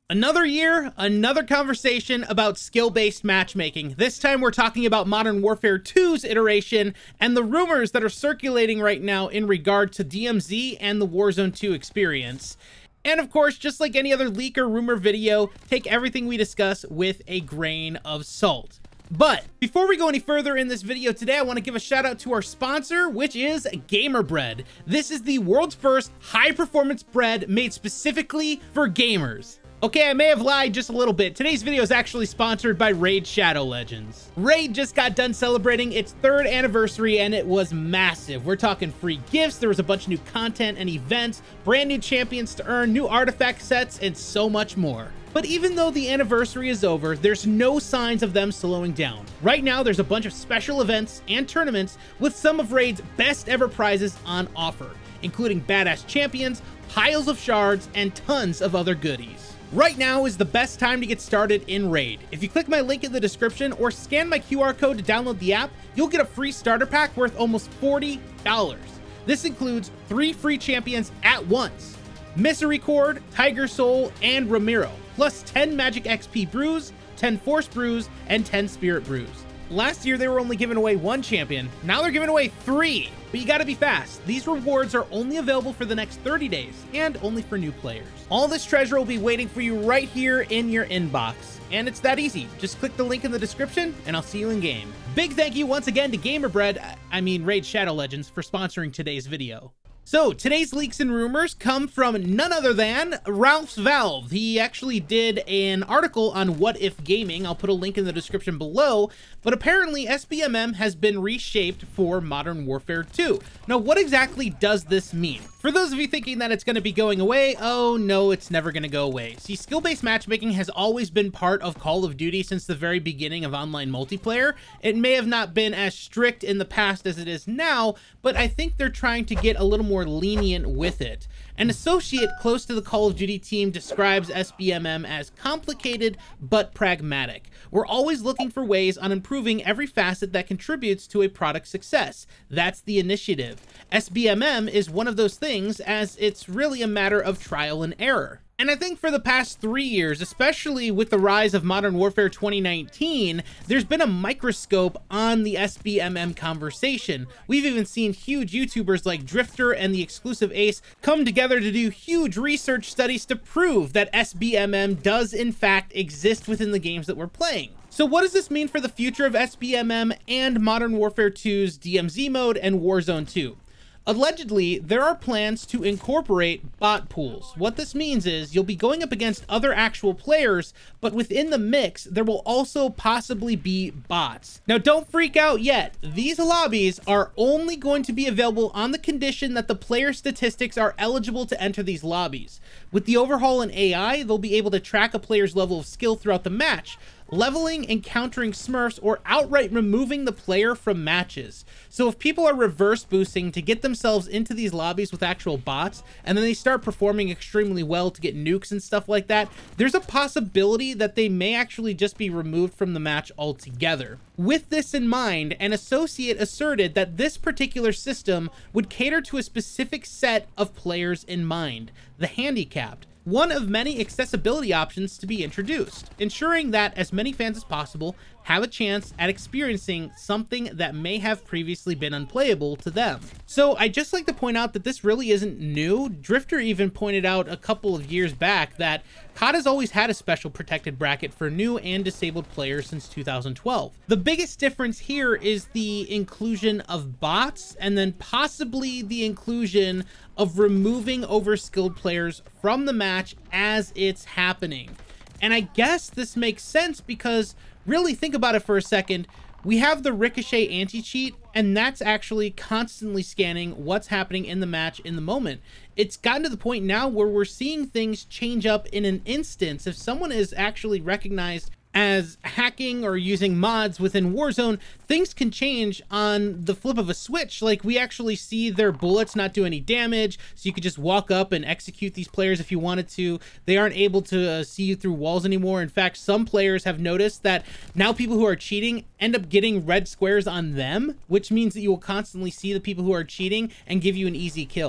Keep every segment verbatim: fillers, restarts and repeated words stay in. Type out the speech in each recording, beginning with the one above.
Another year, another conversation about skill-based matchmaking. This time we're talking about Modern Warfare two's iteration and the rumors that are circulating right now in regard to D M Z and the Warzone two experience. And of course, just like any other leak or rumor video, take everything we discuss with a grain of salt. But before we go any further in this video today, I want to give a shout out to our sponsor, which is Gamer Bread. This is the world's first high-performance bread made specifically for gamers. Okay, I may have lied just a little bit. Today's video is actually sponsored by Raid Shadow Legends. Raid just got done celebrating its third anniversary and it was massive. We're talking free gifts, there was a bunch of new content and events, brand new champions to earn, new artifact sets, and so much more. But even though the anniversary is over, there's no signs of them slowing down. Right now, there's a bunch of special events and tournaments with some of Raid's best ever prizes on offer, including badass champions, piles of shards, and tons of other goodies. Right now is the best time to get started in Raid. If you click my link in the description or scan my Q R code to download the app, you'll get a free starter pack worth almost forty dollars. This includes three free champions at once: Misericord, Tiger Soul, and Ramiro, plus ten Magic X P brews, ten Force brews, and ten Spirit brews. Last year, they were only giving away one champion. Now they're giving away three. But you gotta be fast. These rewards are only available for the next thirty days and only for new players. All this treasure will be waiting for you right here in your inbox. And it's that easy. Just click the link in the description and I'll see you in game. Big thank you once again to Gamer Bread, I mean Raid Shadow Legends, for sponsoring today's video. So today's leaks and rumors come from none other than Ralph's Valve. He actually did an article on What If Gaming. I'll put a link in the description below, but apparently S B M M has been reshaped for Modern Warfare two. Now, what exactly does this mean? For those of you thinking that it's going to be going away, oh no, it's never going to go away. See, skill-based matchmaking has always been part of Call of Duty since the very beginning of online multiplayer. It may have not been as strict in the past as it is now, but I think they're trying to get a little more lenient with it. An associate close to the Call of Duty team describes S B M M as complicated but pragmatic. We're always looking for ways on improving every facet that contributes to a product success. That's the initiative. S B M M is one of those things, as it's really a matter of trial and error. And I think for the past three years, especially with the rise of Modern Warfare twenty nineteen, there's been a microscope on the S B M M conversation. We've even seen huge YouTubers like Drifter and the Exclusive Ace come together to do huge research studies to prove that S B M M does in fact exist within the games that we're playing. So what does this mean for the future of S B M M and Modern Warfare two's D M Z mode and Warzone two? Allegedly, there are plans to incorporate bot pools. What this means is you'll be going up against other actual players, but within the mix, there will also possibly be bots. Now, don't freak out yet. These lobbies are only going to be available on the condition that the player statistics are eligible to enter these lobbies. With the overhaul in A I, they'll be able to track a player's level of skill throughout the match, leveling, encountering smurfs, or outright removing the player from matches. So if people are reverse boosting to get themselves into these lobbies with actual bots, and then they start performing extremely well to get nukes and stuff like that, there's a possibility that they may actually just be removed from the match altogether. With this in mind, an associate asserted that this particular system would cater to a specific set of players in mind, the handicapped. One of many accessibility options to be introduced, ensuring that as many fans as possible have a chance at experiencing something that may have previously been unplayable to them. So I'd just like to point out that this really isn't new. Drifter even pointed out a couple of years back that C O D has always had a special protected bracket for new and disabled players since two thousand twelve. The biggest difference here is the inclusion of bots, and then possibly the inclusion of removing overskilled players from the match as it's happening. And I guess this makes sense because really think about it for a second. We have the Ricochet anti-cheat, and that's actually constantly scanning what's happening in the match in the moment. It's gotten to the point now where we're seeing things change up in an instance. If someone is actually recognized as hacking or using mods within Warzone, things can change on the flip of a switch. Like, we actually see their bullets not do any damage, so you could just walk up and execute these players if you wanted to. They aren't able to uh, see you through walls anymore. In fact, some players have noticed that now people who are cheating end up getting red squares on them, which means that you will constantly see the people who are cheating and give you an easy kill.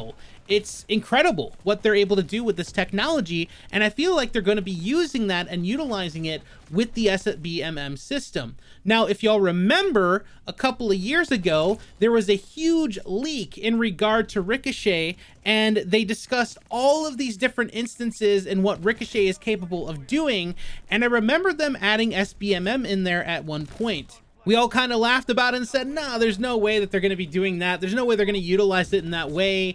it's incredible what they're able to do with this technology, and I feel like they're going to be using that and utilizing it with the S B M M system. Now, if y'all remember, a couple of years ago, there was a huge leak in regard to Ricochet, and they discussed all of these different instances and what Ricochet is capable of doing, and I remember them adding S B M M in there at one point. We all kind of laughed about it and said, nah, there's no way that they're going to be doing that. There's no way they're going to utilize it in that way.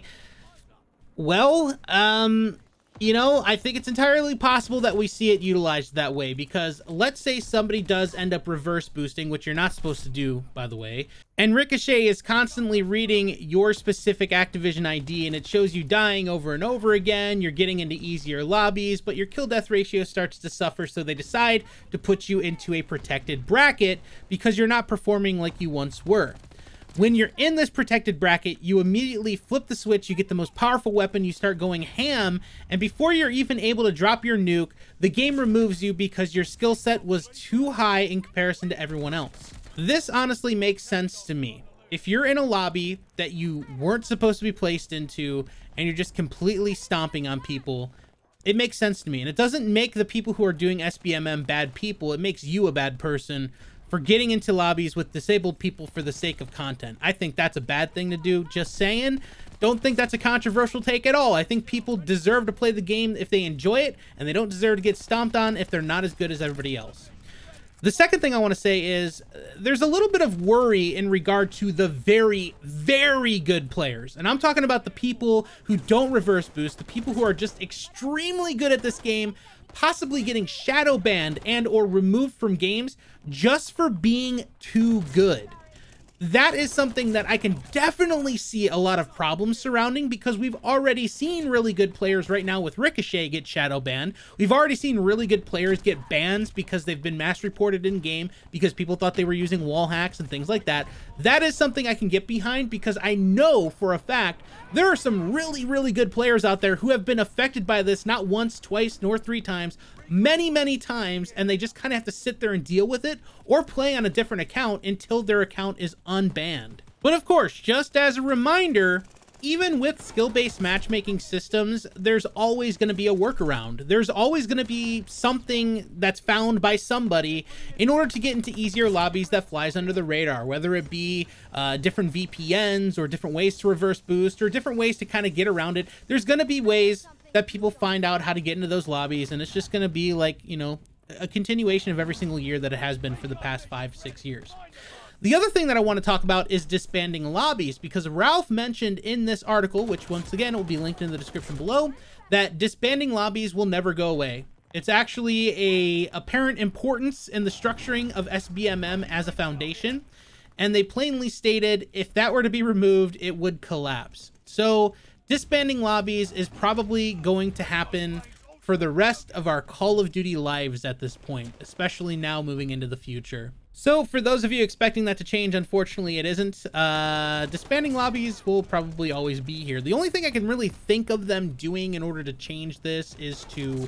Well, um, you know, I think it's entirely possible that we see it utilized that way, because let's say somebody does end up reverse boosting, which you're not supposed to do, by the way, and Ricochet is constantly reading your specific Activision I D, and it shows you dying over and over again. You're getting into easier lobbies, but your kill death ratio starts to suffer, so they decide to put you into a protected bracket because you're not performing like you once were. When you're in this protected bracket, you immediately flip the switch, you get the most powerful weapon, you start going ham, and before you're even able to drop your nuke, the game removes you because your skill set was too high in comparison to everyone else. This honestly makes sense to me. If you're in a lobby that you weren't supposed to be placed into, and you're just completely stomping on people, it makes sense to me. And it doesn't make the people who are doing S B M M bad people, it makes you a bad person for getting into lobbies with disabled people for the sake of content. I think that's a bad thing to do, just saying. Don't think that's a controversial take at all. I think people deserve to play the game if they enjoy it, and they don't deserve to get stomped on if they're not as good as everybody else. The second thing I want to say is uh, there's a little bit of worry in regard to the very, very good players. And I'm talking about the people who don't reverse boost, the people who are just extremely good at this game, possibly getting shadow banned and or removed from games just for being too good. That is something that I can definitely see a lot of problems surrounding, because we've already seen really good players right now with Ricochet get shadow banned. We've already seen really good players get bans because they've been mass reported in game because people thought they were using wall hacks and things like that. That is something I can get behind, because I know for a fact there are some really, really good players out there who have been affected by this not once, twice, nor three times, many, many times, and they just kind of have to sit there and deal with it or play on a different account until their account is unbanned. But of course, just as a reminder, even with skill-based matchmaking systems, there's always going to be a workaround. There's always going to be something that's found by somebody in order to get into easier lobbies that flies under the radar, whether it be uh, different V P Ns or different ways to reverse boost or different ways to kind of get around it. There's going to be ways that people find out how to get into those lobbies, and it's just going to be like, you know, a continuation of every single year that it has been for the past five, six years. The other thing that I want to talk about is disbanding lobbies, because Ralph mentioned in this article, which once again will be linked in the description below, that disbanding lobbies will never go away. It's actually a apparent importance in the structuring of S B M M as a foundation, and they plainly stated if that were to be removed, it would collapse. So disbanding lobbies is probably going to happen for the rest of our Call of Duty lives at this point, especially now moving into the future. So for those of you expecting that to change, unfortunately it isn't. Uh, disbanding lobbies will probably always be here. The only thing I can really think of them doing in order to change this is to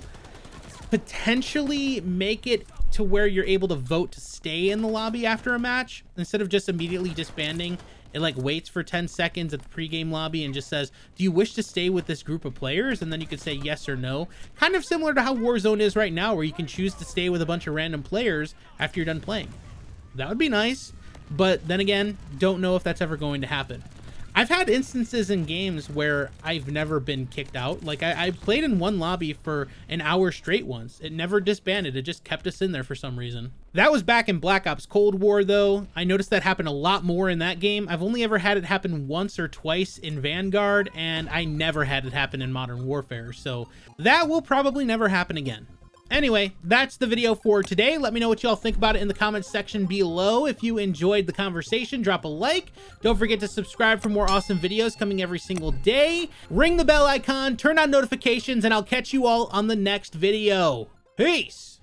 potentially make it to where you're able to vote to stay in the lobby after a match. Instead of just immediately disbanding, it like waits for ten seconds at the pregame lobby and just says, do you wish to stay with this group of players? And then you can say yes or no. Kind of similar to how Warzone is right now, where you can choose to stay with a bunch of random players after you're done playing. That would be nice, but then again, don't know if that's ever going to happen. I've had instances in games where I've never been kicked out. Like I, I played in one lobby for an hour straight once. It never disbanded. It just kept us in there for some reason. That was back in Black Ops Cold War though. I noticed that happened a lot more in that game. I've only ever had it happen once or twice in Vanguard, and I never had it happen in Modern Warfare. So that will probably never happen again. Anyway, that's the video for today. Let me know what y'all think about it in the comments section below. If you enjoyed the conversation, drop a like. Don't forget to subscribe for more awesome videos coming every single day. Ring the bell icon, turn on notifications, and I'll catch you all on the next video. Peace!